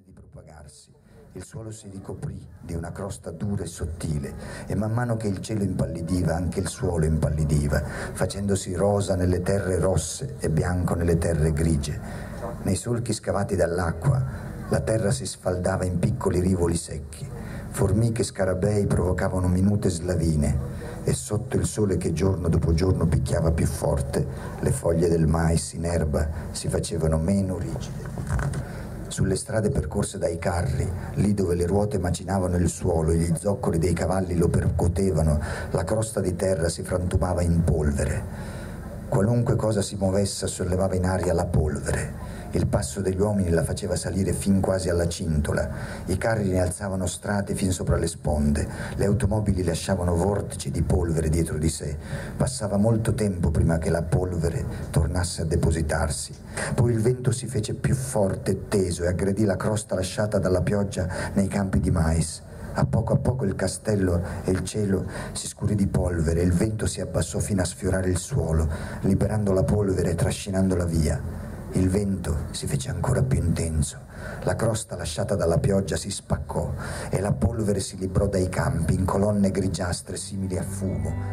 di propagarsi, il suolo si ricoprì di una crosta dura e sottile e man mano che il cielo impallidiva anche il suolo impallidiva, facendosi rosa nelle terre rosse e bianco nelle terre grigie. Nei solchi scavati dall'acqua la terra si sfaldava in piccoli rivoli secchi, formiche e scarabei provocavano minute slavine e sotto il sole che giorno dopo giorno picchiava più forte le foglie del mais in erba si facevano meno rigide. Sulle strade percorse dai carri, lì dove le ruote macinavano il suolo e gli zoccoli dei cavalli lo percotevano, la crosta di terra si frantumava in polvere. Qualunque cosa si muovesse sollevava in aria la polvere. Il passo degli uomini la faceva salire fin quasi alla cintola. I carri ne alzavano strati fin sopra le sponde. Le automobili lasciavano vortici di polvere dietro di sé. Passava molto tempo prima che la polvere tornasse a depositarsi. Poi il vento si fece più forte e teso e aggredì la crosta lasciata dalla pioggia nei campi di mais. A poco il castello e il cielo si scurì di polvere e il vento si abbassò fino a sfiorare il suolo, liberando la polvere e trascinandola via. Il vento si fece ancora più intenso, la crosta lasciata dalla pioggia si spaccò e la polvere si librò dai campi in colonne grigiastre simili a fumo.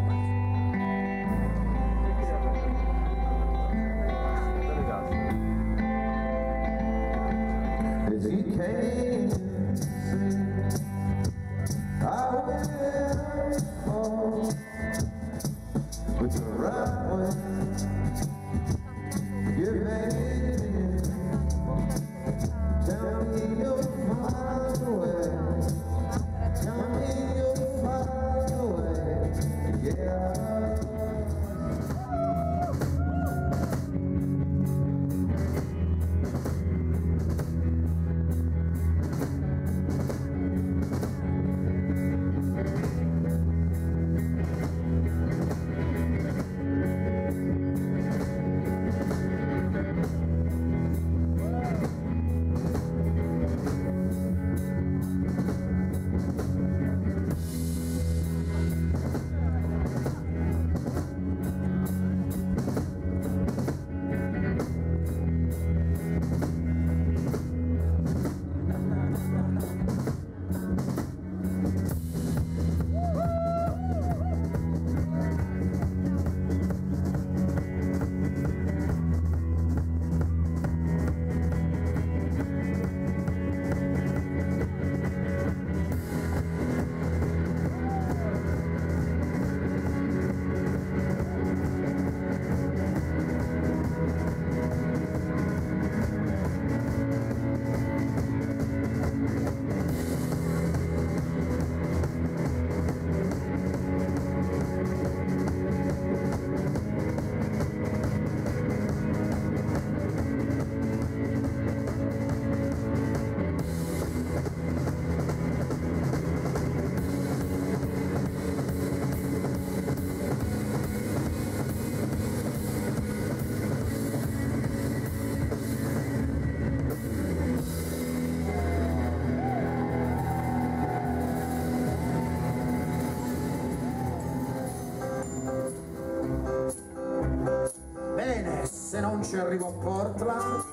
Non ci arrivo a Portland,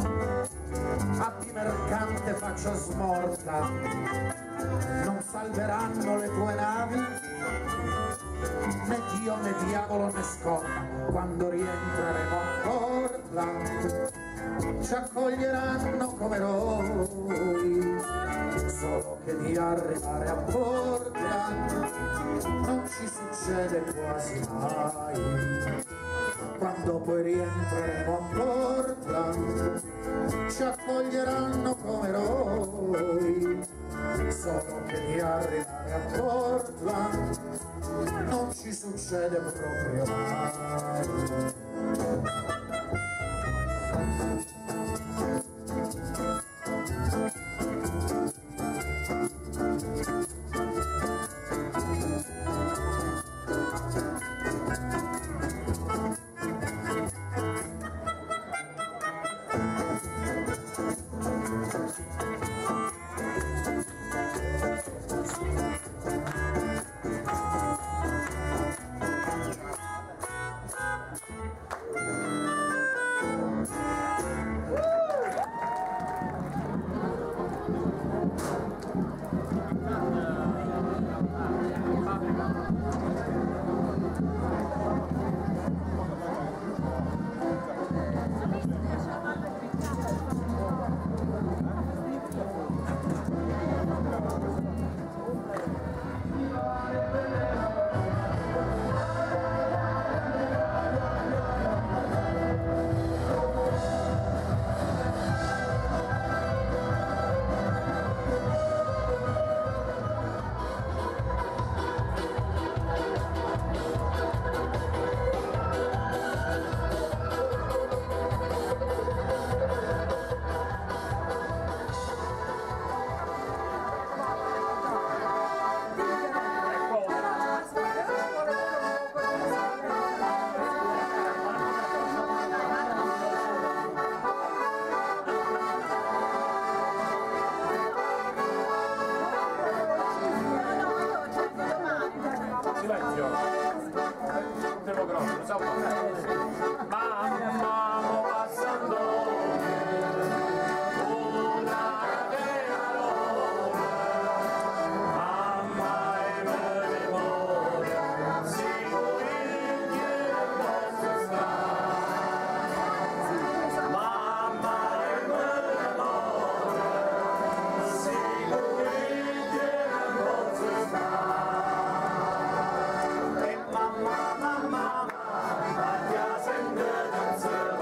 abbi mercante faccia smorta, non salveranno le tue navi, né Dio né diavolo né scorta, quando rientreremo a Portland ci accoglieranno come eroi, solo che di arrivare a Portland non ci succede quasi mai. Quando poi rientreremo a Portland ci accoglieranno come eroi, solo che di arrivare a Portland non ci succede proprio mai. silenzio. Democratico, sa mamma mo passando una catena l'ora, mamma e me memoria, sicuramente non posso stare. Mamma e me memoria, sicuramente non posso stare. E mamma, mamma, mamma, ti ha sempre danzato.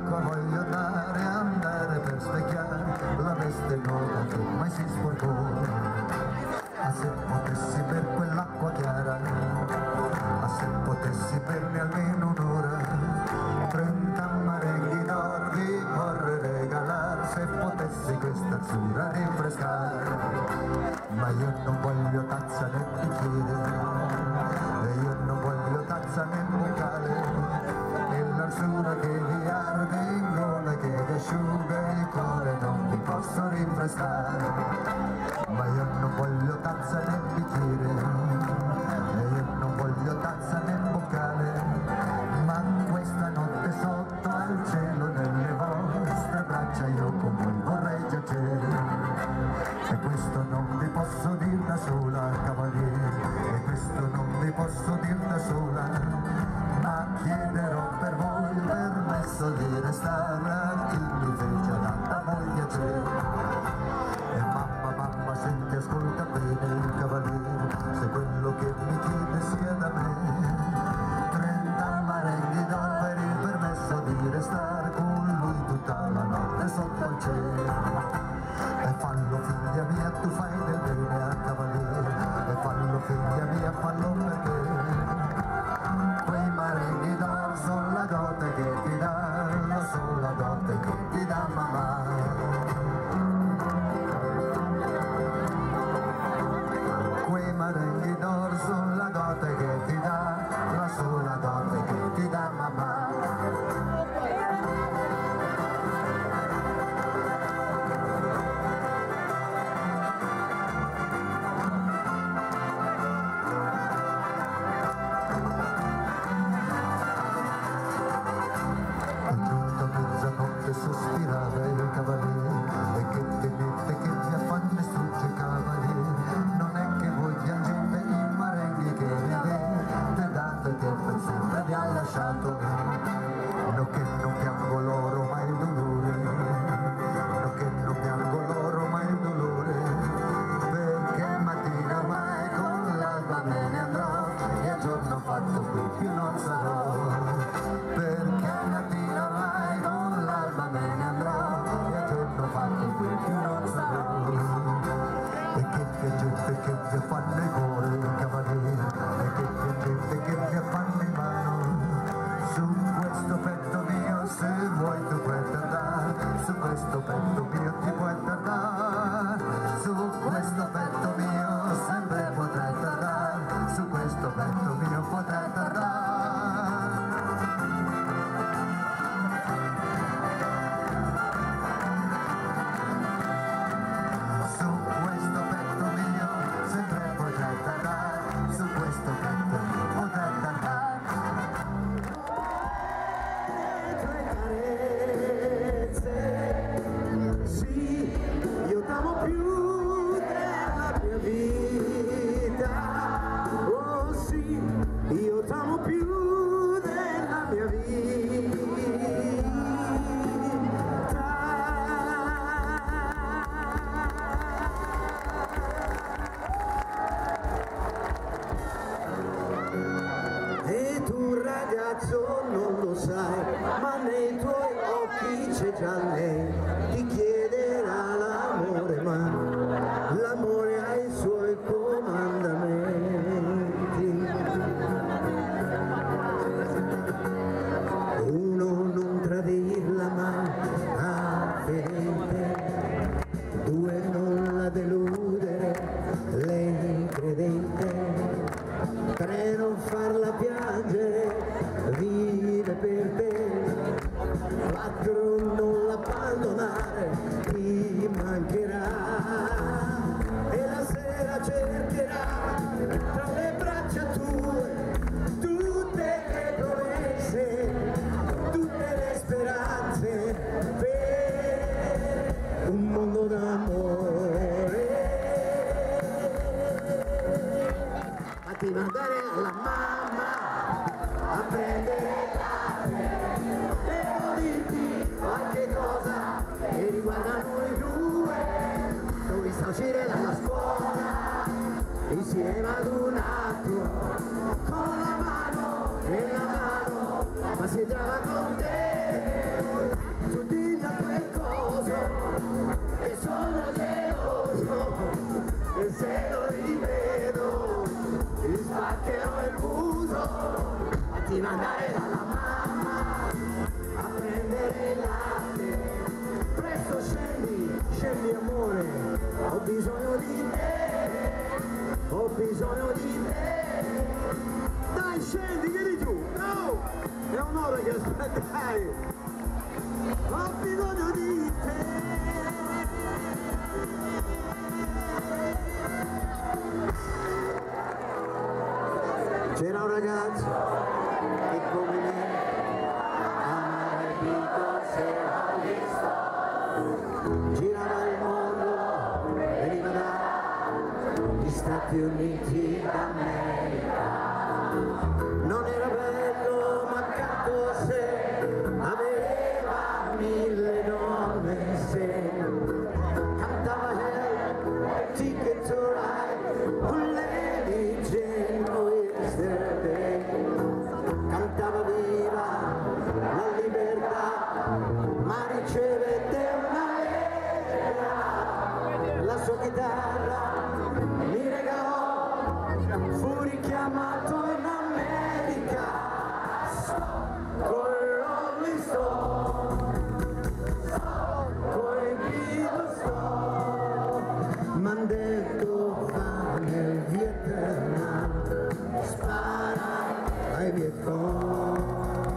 l'acqua voglio andare per specchiare la veste nuova che mai si sporcò. Ma se potessi per quell'acqua chiara, ma se potessi berne almeno un'ora, 30 marenghi d'oro vi vorrei regalare, se potessi questa azzurra rinfrescare. Ma io non voglio tazza né bicchiere, e io non voglio tazza né boccale, e l'arzura che vi arde in gola, che vi asciuga il cuore, non vi posso rinfrescare. Ma io non voglio tazza né bicchiere, e io non voglio tazza né boccale, ma questa notte sotto al cielo nelle vostre braccia io con voi vorrei giacere. E questo non vi posso dir da sola, cavaliere, e questo non vi posso dir da sola, ma chiederò per voi il permesso di restare a chi mi fece tanta voglia piacere. E mamma, senti, ascolta bene il cavaliere, se quello che mi chiede sia da me, 30 marenghi d'oro per il permesso di restare con lui tutta la notte sotto il cielo. E fallo figlia mia, tu fai del bene al cavaliere, e fallo figlia mia, fallo perché quei marenghi d'oro sono la dote che ti dà, la sola dote che ti dà mamma. Quei marenghi d'oro sono la dote che ti dà, la sola dote che ti dà mamma. Sospirava il cavaliere, e che temete che vi affanno e strugge cavaliere, non è che voi piangete i marenghi che mi avete dato e che per sempre vi ha lasciato. No che non piango l'oro ma il dolore, no che non piango l'oro ma il dolore, perché mattina ormai con l'alba me ne andrò e a giorno fatto qui più non sarò, perché mattina ormai con l'alba me ne andrò e a giorno fatto qui più non sarò. E che piangete che vi fanno il cuore il cavaliere, e che piangete che vi fanno in mano, su questo petto mio se vuoi tu puoi tardare, su questo petto mio ti puoi tardare, su questo petto mio sempre potrai tardare, su questo petto mio potrai tardare. Non lo sai, ma nei tuoi occhi c'è già lei, ti chiederà l'amore, ma l'amore ha i suoi comandamenti. Uno, non tradirla mai, fedente. Due, non la deludere, lei credente. Tre, non farla piangere, vive per te. 4, non l'abbandonare, ti mancherà e la sera cercherà tra le braccia tue tutte le promesse, tutte le speranze per un mondo d'amore. Fatti mandare alla mamma a prendere devo dirti prima andare dalla mamma a prendere il latte. Presto scendi, scendi amore, ho bisogno di te, ho bisogno di te. Dai scendi, vieni giù, no! È un'ora che aspettai, ho bisogno di te. C'era un ragazzo che come me amava il Beatles e l'ha visto, girava il mondo, veniva dagli Stati Uniti d'America. Non era bello ma accanto a sé aveva 1000 donne in sé. Cantava Help, Ticket to Ride, un Lady Jane o Yesterday. Cantava viva la libertà, ma ricevette una lettera. La sua chitarra mi regalò, fu richiamato in America con Rolling Stone, coi Beatles. M'han detto va nel Vietnam, spara ai Vietcong.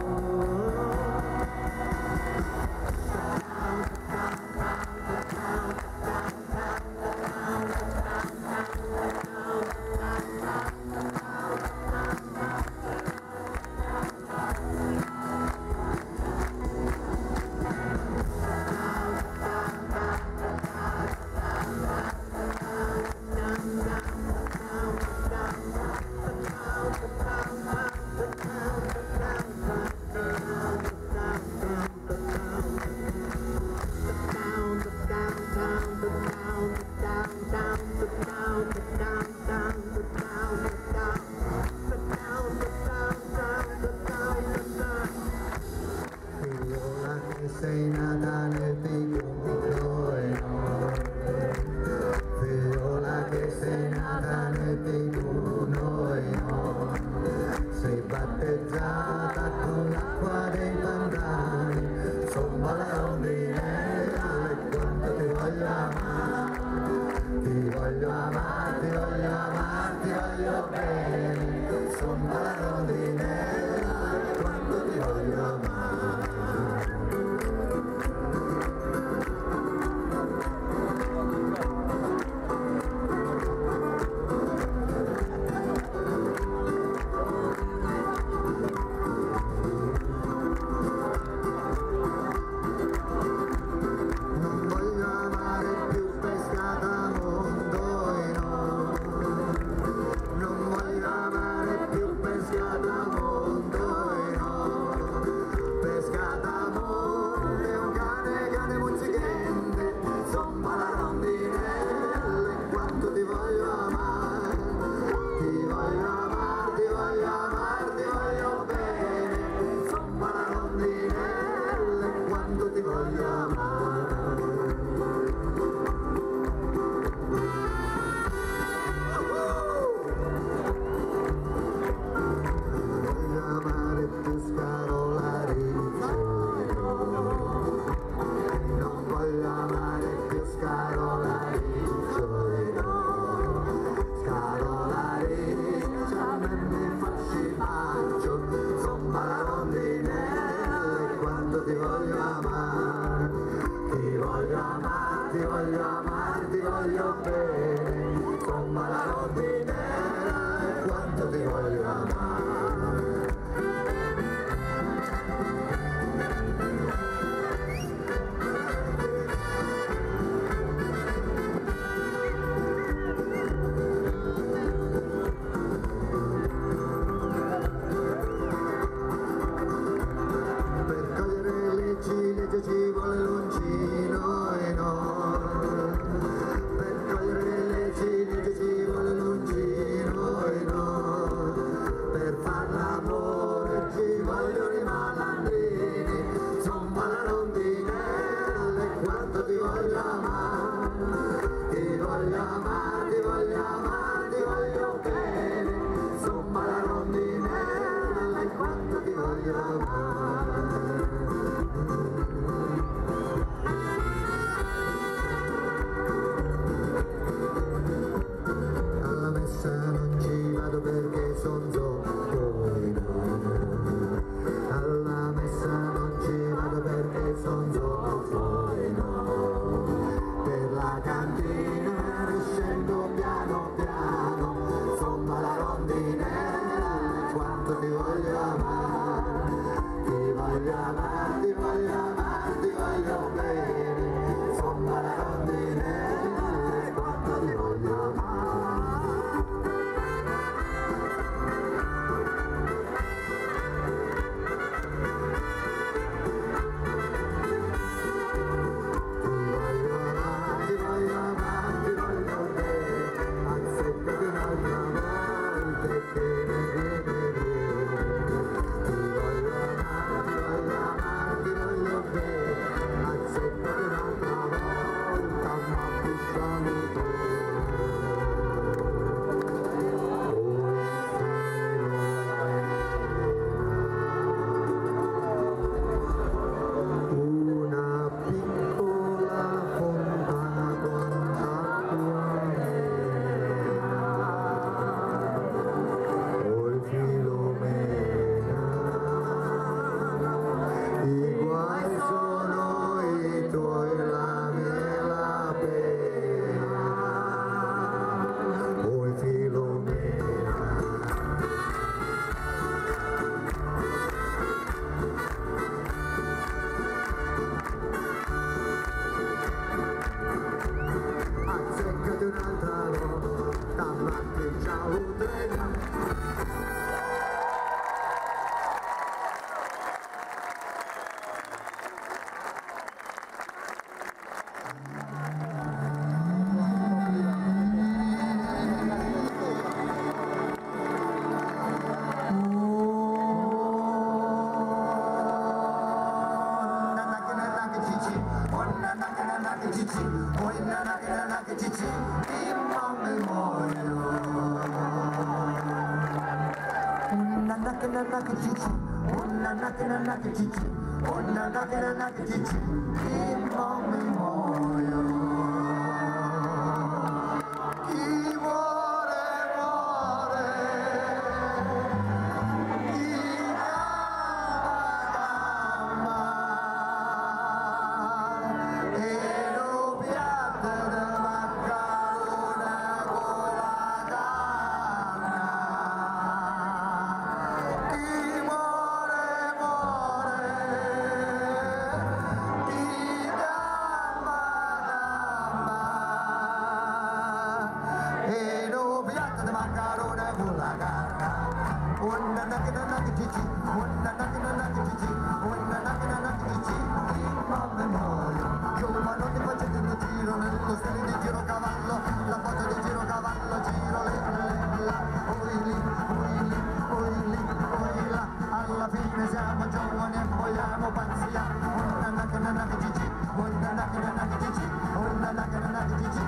Sei nata nel picco e no, figliola che sei nata nel picco e no, sei battezzata con l'acqua dei pantani, somma la rondinella e quanto ti voglio amare, ti voglio amare, ti voglio amare, ti voglio bene, somma la rondinella e quanto ti voglio amare. Ti voglio amare, ti voglio bene, insomma la rondinella e quanto ti voglio amare. Per cogliere le ciliegie nanaki cici, oi nanaki cici, imam moyo. Nanaki cici, nanaki cici, nanaki cici, imam moyo. Chi muore muore, chi ama e lo piatta da maccarona con la canna. Chi muore muore, chi ama e lo piatta da maccarona con la canna. Una nanaki cici, una nanaki cici, una nanaki cici, mamma muoio. Io ma non ti faccio un giro nello stile di giro cavallo, la foto di giro cavallo, giro la, oi lì, alla fine siamo giovani e vogliamo pazzia. Una nanaki cici, una nanaki cici, una nanaki cici.